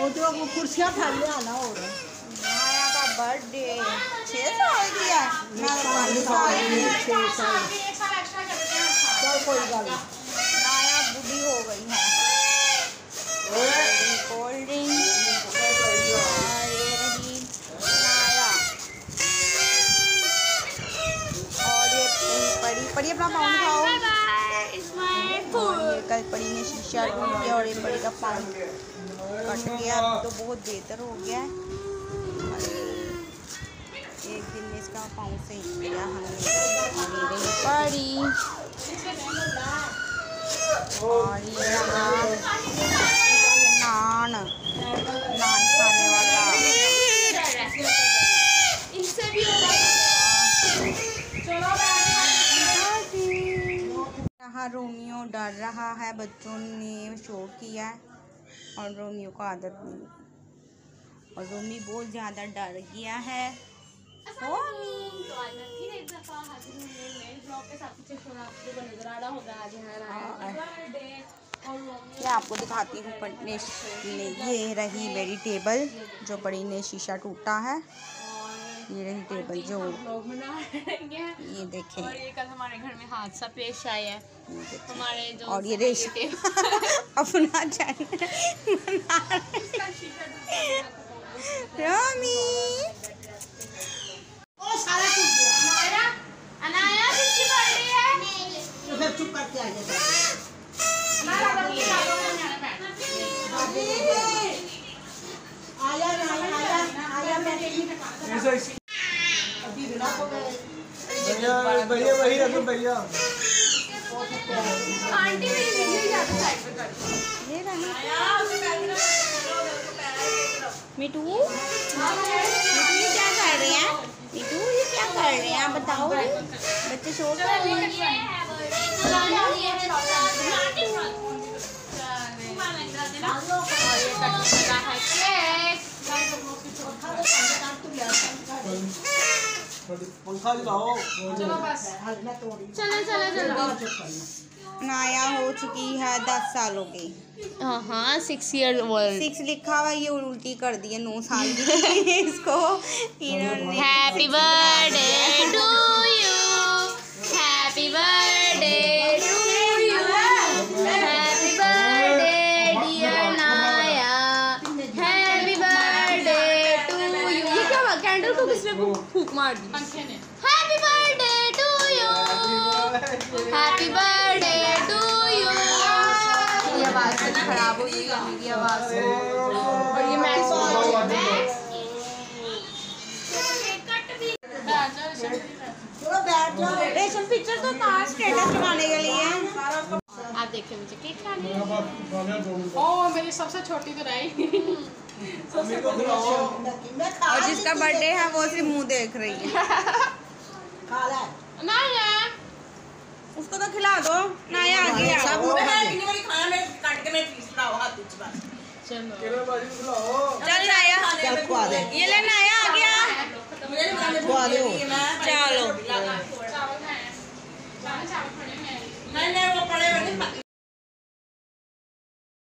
वो कुर्सियाँ थल्ले आना हो रहा है। नाया का बर्थडे 6 साल की है। मैं 5 साल की। 6 साल चल कोई गल नहीं। नाया बूढ़ी हो गई है। कोल्ड ड्रिंक और ये रही नाया और ये परी अपना पाउंड खाओ। और ये कल परी ने शीशा टूट गया और ये परी का पाउंड कट गया। अभी तो बहुत बेहतर हो गया है। एक दिन में इसका पाउंड से ही गया हमने परी। और ये नान खाने वाला। इनसे भी यहाँ रोमियो डर रहा है। बच्चों ने शो किया है और रोमियो को आदत नहीं और रोमी बहुत ज़्यादा डर गया है। मैं आपको दिखाती हूँ पढ़ने ने। ये रही मेरी टेबल जो बड़ी ने शीशा टूटा है। ये रही टेबल जो ये देखें। और ये कल हमारे घर में हादसा पेश आया है। हमारे जो और ये रेश अपना चैनल रोमी चुप करके आ जाए। भैया वही रखो भैया। आंटी मेरी वीडियो ज़्यादा साइड पे कर। ये रही मिठू। ये क्या कर रहे हैं मिठू? ये क्या कर रहे हैं आप बताओ। बच्चे शोर कर रहे हैं। पंखा लगाओ। चलो बस चलो। नाया हो चुकी है 10 सालों की। हाँ 6 ईयर ओल्ड। 6 लिखा हुआ ये उल्टी कर दी है 9 साल की इसको इन्होंने। Happy birthday to you. Happy birthday to you. Happy birthday dear Naya. Happy birthday to you. ये क्या हुआ? कैंडल को किसने फूंक मार दी? Happy birthday to you. Happy birthday to you. ये आवाज़ खराब हो गई मेरी आवाज़। और ये मैं रेशम पिक्चर तो था स्टेटस लगाने के लिए। आप देखिए मुझे केक खाने हैं। ओह मेरी सबसे छोटी तो रही। और जिसका बर्थडे है वो सिर्फ मुंह देख रही है। नाया उसको तो खिला दो। नाया आ गया। चल नाया ये ले नाया आ गया। चलो चावल खाए।